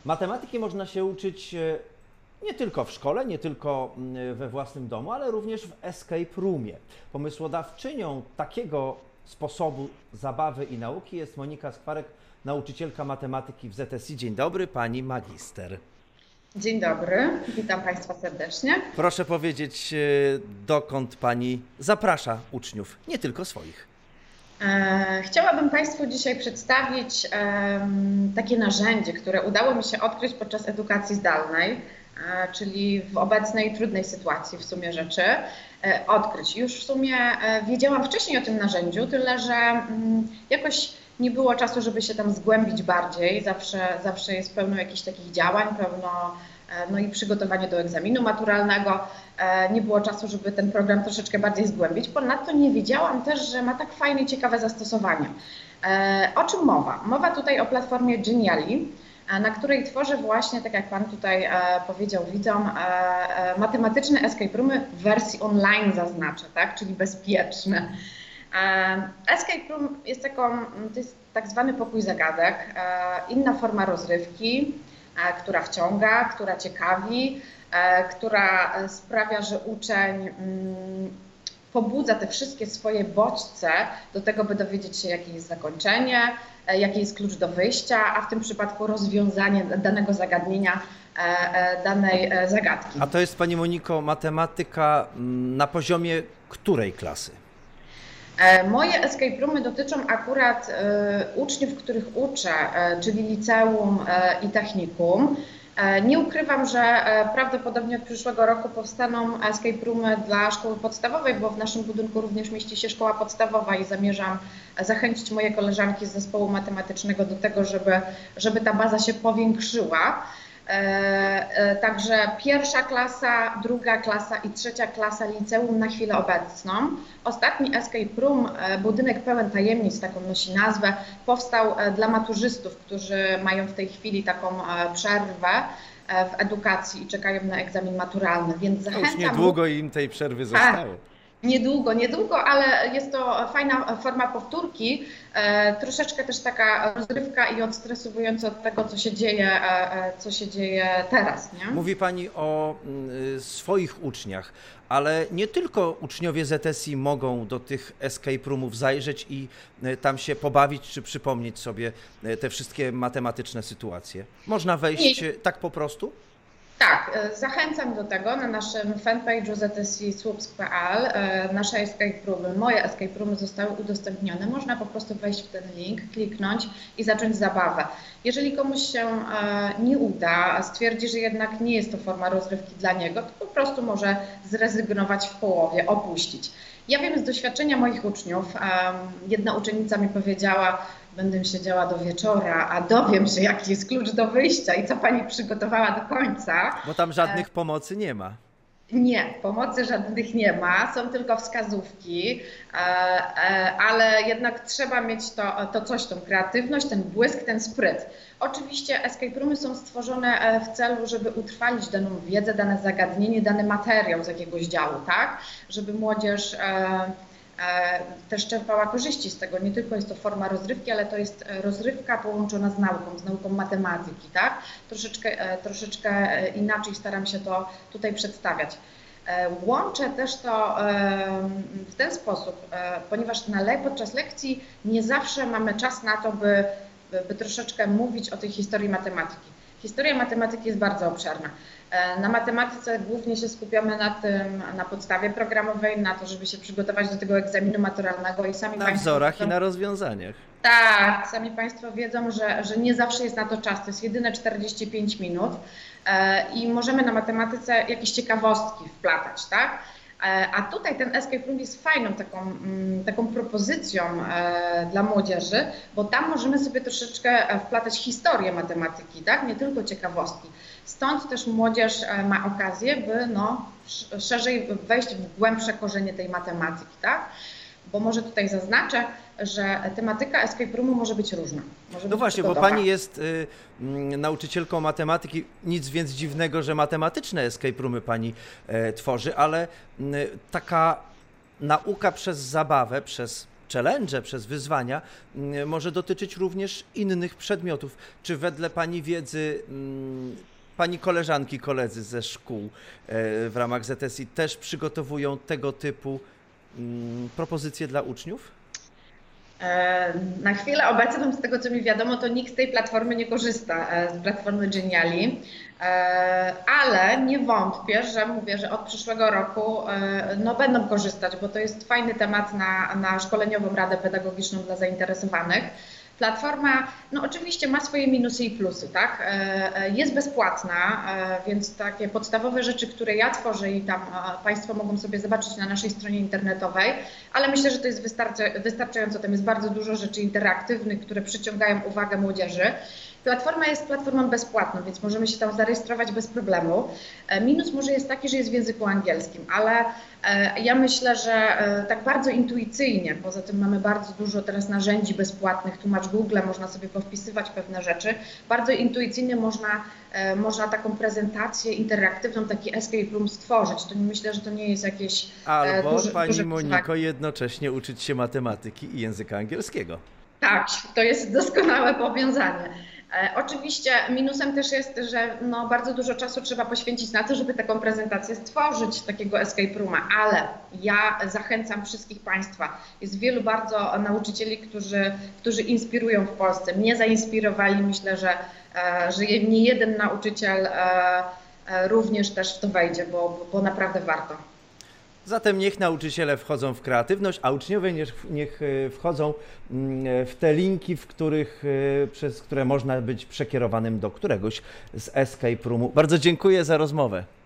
Matematyki można się uczyć nie tylko w szkole, nie tylko we własnym domu, ale również w escape roomie. Pomysłodawczynią takiego sposobu zabawy i nauki jest Monika Skwarek, nauczycielka matematyki w ZSI. Dzień dobry, pani magister. Dzień dobry, witam Państwa serdecznie. Proszę powiedzieć, dokąd pani zaprasza uczniów, nie tylko swoich. Chciałabym Państwu dzisiaj przedstawić takie narzędzie, które udało mi się odkryć podczas edukacji zdalnej, czyli w obecnej trudnej sytuacji w sumie rzeczy, odkryć. Już w sumie wiedziałam wcześniej o tym narzędziu, tyle że jakoś nie było czasu, żeby się tam zgłębić bardziej. Zawsze jest pełno jakichś takich działań, no i przygotowanie do egzaminu maturalnego. Nie było czasu, żeby ten program troszeczkę bardziej zgłębić. Ponadto nie wiedziałam też, że ma tak fajne i ciekawe zastosowanie. O czym mowa? Mowa tutaj o platformie Geniali, na której tworzę właśnie, tak jak Pan tutaj powiedział widzom, matematyczne escape roomy w wersji online zaznaczę, tak? Czyli bezpieczne. Escape room to jest tak zwany pokój zagadek, inna forma rozrywki, która wciąga, która ciekawi, która sprawia, że uczeń pobudza te wszystkie swoje bodźce do tego, by dowiedzieć się, jakie jest zakończenie, jaki jest klucz do wyjścia, a w tym przypadku rozwiązanie danego zagadnienia, danej zagadki. A to jest, pani Moniko, matematyka na poziomie której klasy? Moje escape roomy dotyczą akurat uczniów, których uczę, czyli liceum i technikum. Nie ukrywam, że prawdopodobnie od przyszłego roku powstaną escape roomy dla szkoły podstawowej, bo w naszym budynku również mieści się szkoła podstawowa i zamierzam zachęcić moje koleżanki z zespołu matematycznego do tego, żeby ta baza się powiększyła. Także pierwsza klasa, druga klasa i trzecia klasa liceum na chwilę obecną. Ostatni escape room, budynek pełen tajemnic, taką nosi nazwę, powstał dla maturzystów, którzy mają w tej chwili taką przerwę w edukacji i czekają na egzamin maturalny, więc zachęcam. Już niedługo im tej przerwy zostało. Niedługo, ale jest to fajna forma powtórki, troszeczkę też taka rozrywka i odstresowująca od tego, co się dzieje teraz. Nie? Mówi pani o swoich uczniach, ale nie tylko uczniowie ZSI mogą do tych escape roomów zajrzeć i tam się pobawić czy przypomnieć sobie te wszystkie matematyczne sytuacje. Można wejść tak po prostu? Tak, zachęcam do tego. Na naszym fanpage'u zsi.słupsk.pl nasze escape roomy, moje escape roomy zostały udostępnione. Można po prostu wejść w ten link, kliknąć i zacząć zabawę. Jeżeli komuś się nie uda, stwierdzi, że jednak nie jest to forma rozrywki dla niego, to po prostu może zrezygnować w połowie, opuścić. Ja wiem z doświadczenia moich uczniów, jedna uczennica mi powiedziała: będę siedziała do wieczora, a dowiem się, jaki jest klucz do wyjścia i co pani przygotowała do końca. Bo tam żadnych pomocy nie ma. Nie, pomocy żadnych nie ma, są tylko wskazówki, ale jednak trzeba mieć to coś, tą kreatywność, ten błysk, ten spryt. Oczywiście escape roomy są stworzone w celu, żeby utrwalić daną wiedzę, dane zagadnienie, dany materiał z jakiegoś działu, tak? Żeby młodzież też czerpała korzyści z tego. Nie tylko jest to forma rozrywki, ale to jest rozrywka połączona z nauką matematyki, tak? Troszeczkę inaczej staram się to tutaj przedstawiać. Łączę też to w ten sposób, ponieważ podczas lekcji nie zawsze mamy czas na to, by troszeczkę mówić o tej historii matematyki. Historia matematyki jest bardzo obszerna. Na matematyce głównie się skupiamy na podstawie programowej, na to, żeby się przygotować do tego egzaminu maturalnego i sami na Państwo wzorach wiedzą, i na rozwiązaniach. Tak, sami Państwo wiedzą, że nie zawsze jest na to czas. To jest jedyne 45 minut i możemy na matematyce jakieś ciekawostki wplatać, tak? A tutaj ten escape room jest fajną taką propozycją dla młodzieży, bo tam możemy sobie troszeczkę wplatać historię matematyki, tak? Nie tylko ciekawostki. Stąd też młodzież ma okazję, by szerzej wejść w głębsze korzenie tej matematyki, tak? Bo może tutaj zaznaczę, że tematyka escape roomu może być różna. No właśnie, bo pani jest nauczycielką matematyki, nic więc dziwnego, że matematyczne escape roomy pani tworzy, ale taka nauka przez zabawę, przez challenge, przez wyzwania może dotyczyć również innych przedmiotów. Czy wedle Pani wiedzy Pani koleżanki, koledzy ze szkół w ramach ZSI też przygotowują tego typu propozycje dla uczniów? Na chwilę obecną, z tego co mi wiadomo, to nikt z tej platformy nie korzysta, z platformy Geniali, ale nie wątpię, że od przyszłego roku będą korzystać, bo to jest fajny temat na szkoleniową radę pedagogiczną dla zainteresowanych. Platforma, oczywiście ma swoje minusy i plusy, tak? Jest bezpłatna, więc takie podstawowe rzeczy, które ja tworzę i tam Państwo mogą sobie zobaczyć na naszej stronie internetowej, ale myślę, że to jest wystarczająco. Tam jest bardzo dużo rzeczy interaktywnych, które przyciągają uwagę młodzieży. Platforma jest platformą bezpłatną, więc możemy się tam zarejestrować bez problemu. Minus może jest taki, że jest w języku angielskim, ale ja myślę, że tak bardzo intuicyjnie, poza tym mamy bardzo dużo teraz narzędzi bezpłatnych, tłumacz Google, można sobie powpisywać pewne rzeczy, bardzo intuicyjnie można taką prezentację interaktywną, taki escape room stworzyć. To myślę, że to nie jest jakieś Albo Pani Moniko, jednocześnie uczyć się matematyki i języka angielskiego. Tak, to jest doskonałe powiązanie. Oczywiście minusem też jest, że bardzo dużo czasu trzeba poświęcić na to, żeby taką prezentację stworzyć, takiego escape rooma, ale ja zachęcam wszystkich Państwa. Jest wielu bardzo nauczycieli, którzy inspirują w Polsce. Mnie zainspirowali, myślę, że nie jeden nauczyciel również też w to wejdzie, bo naprawdę warto. Zatem niech nauczyciele wchodzą w kreatywność, a uczniowie niech wchodzą w te linki, przez które można być przekierowanym do któregoś z escape roomu. Bardzo dziękuję za rozmowę.